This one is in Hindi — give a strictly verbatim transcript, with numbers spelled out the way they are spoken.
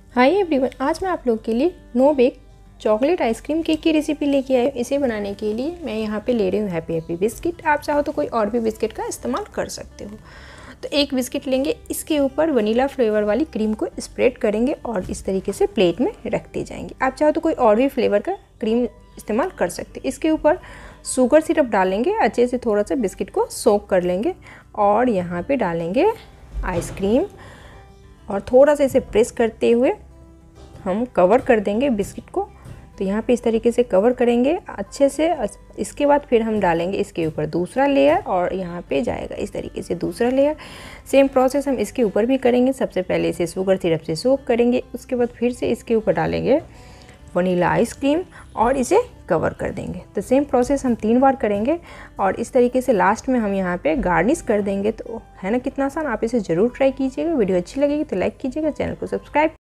हाय एवरीवन, आज मैं आप लोग के लिए no bake chocolate ice cream cake की रेसिपी लेके आई हूँ। इसे बनाने के लिए मैं यहाँ पे ले रही हूँ हैप्पी हैप्पी बिस्किट। आप चाहो तो कोई और भी बिस्किट का इस्तेमाल कर सकते हो। तो एक बिस्किट लेंगे, इसके ऊपर वनीला फ्लेवर वाली क्रीम को स्प्रेड करेंगे और इस तरीके से प्लेट में रखते जाएंगे। आप चाहो तो कोई और भी फ्लेवर का क्रीम इस्तेमाल कर सकते हैं। इसके ऊपर शुगर सिरप डालेंगे, अच्छे से थोड़ा सा बिस्किट को सोक कर लेंगे और यहाँ पे डालेंगे आइसक्रीम और थोड़ा सा इसे प्रेस करते हुए हम कवर कर देंगे बिस्किट को। तो यहाँ पे इस तरीके से कवर करेंगे अच्छे से। इसके बाद फिर हम डालेंगे इसके ऊपर दूसरा लेयर और यहाँ पे जाएगा इस तरीके से दूसरा लेयर। सेम प्रोसेस हम इसके ऊपर भी करेंगे। सबसे पहले इसे शुगर सिरप से सोक करेंगे, उसके बाद फिर से इसके ऊपर डालेंगे वनीला आइसक्रीम और इसे कवर कर देंगे। तो सेम प्रोसेस हम तीन बार करेंगे और इस तरीके से लास्ट में हम यहाँ पे गार्निश कर देंगे। तो है ना कितना आसान, आप इसे ज़रूर ट्राई कीजिएगा। वीडियो अच्छी लगेगी तो लाइक कीजिएगा, चैनल को सब्सक्राइब